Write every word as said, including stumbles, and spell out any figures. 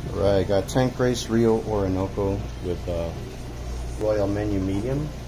Right, got Tank Race Rio Orinoco with uh, Royal Menu Medium.